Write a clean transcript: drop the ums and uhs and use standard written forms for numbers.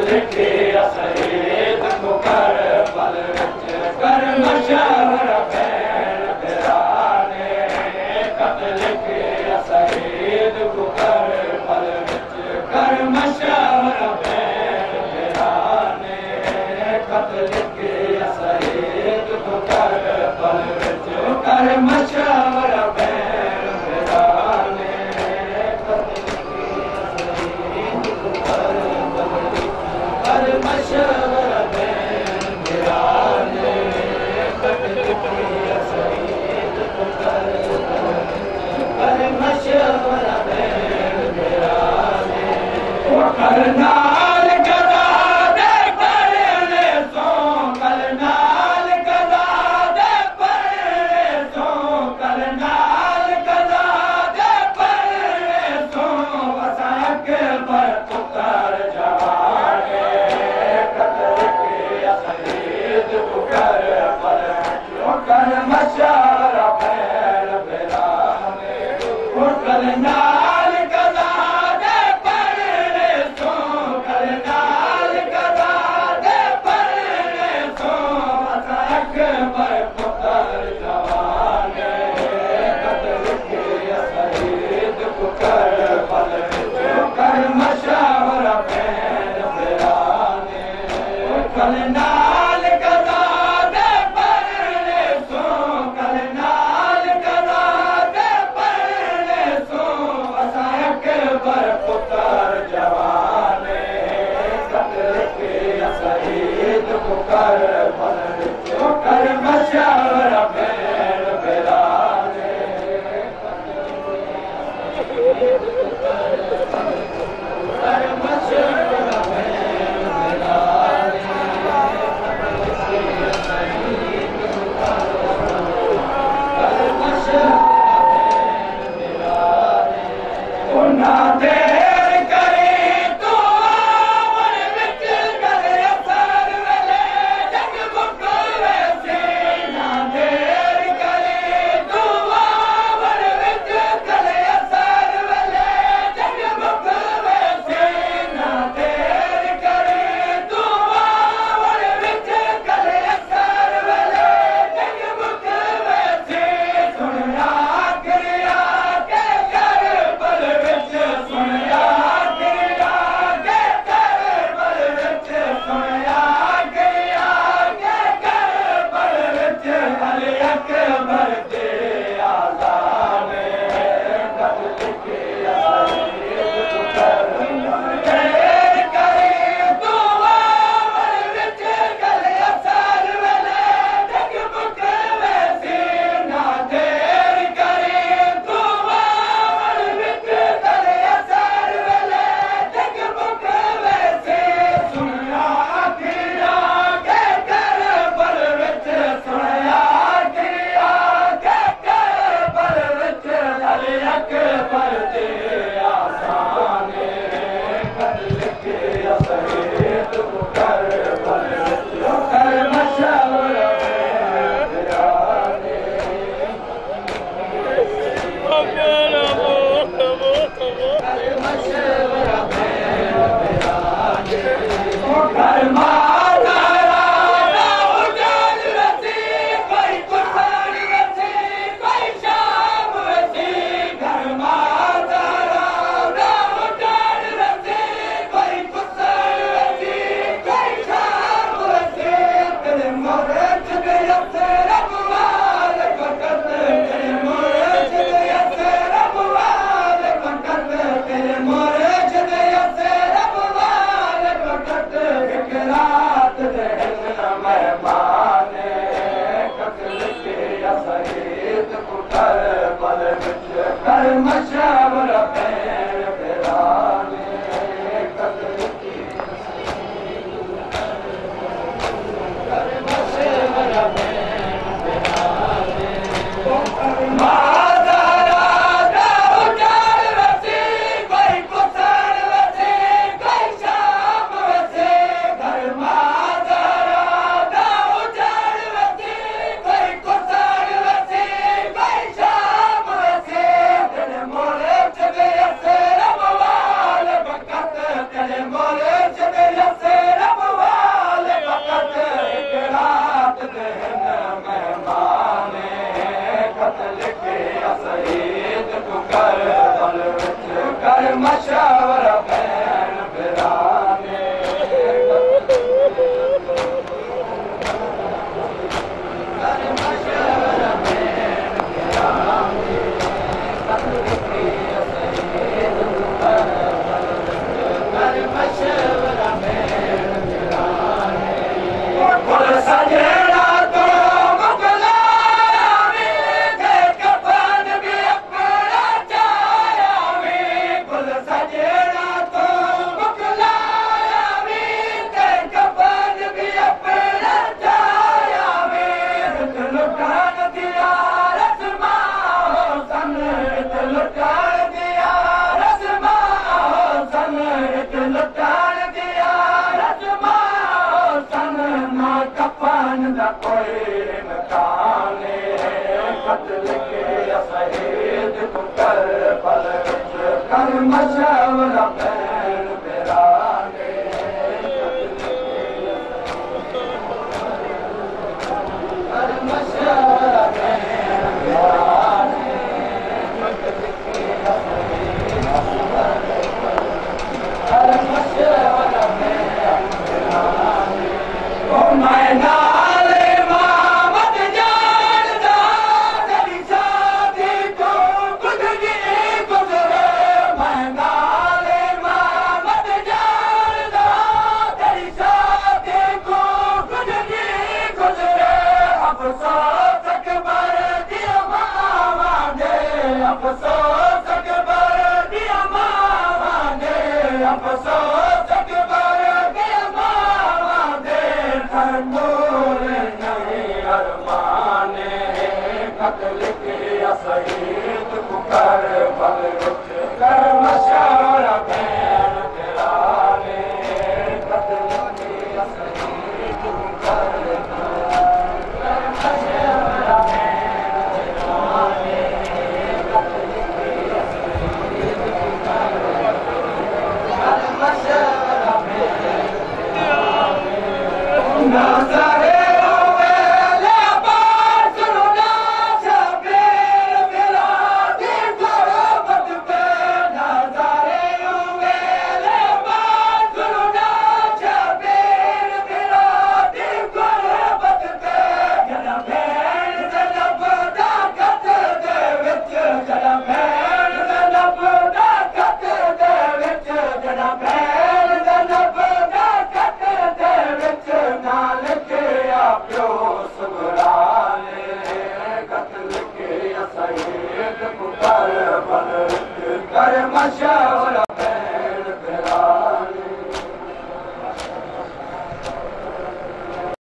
लिखे शहीद मुकर पल विच कर मशहूर भेण बिराने खत लिखे शहीद मुकर पल विच कर मशहूर भेण बिराने खत लिखे शहीद मुकर पल विच कर मशहूर भेण बिराने कर मशहूर भेण बिराने खत लिखे शहीद मुकर कर मशहूर भेण बिराने करनाल गदा दे पढ़ने सो करनाल गदा दे पढ़ने सो करनाल गदा दे पढ़ने सो असां के पर पुकार जवाने खत लिखे शहीद मुकर पल कर मशहूर भेण बिराने करनाल गदा दे पढ़ने सो करनाल गदा दे पढ़ने सो असां के पर पुकार जवाने खत लिखे शहीद मुकर पल कर मशहूर भेण बिराने करनाल गदा दे पढ़ने सो करनाल गदा दे पढ़ने सो असां के पर पुकार जवाने खत लिखे शहीद मुकर पल कर मशहूर भेण बिराने कर मशहूर भेण बिराने कर मशहूर भेण बिराने उन्हा देर करे तू आवन विच कर असर वेले जग Yo,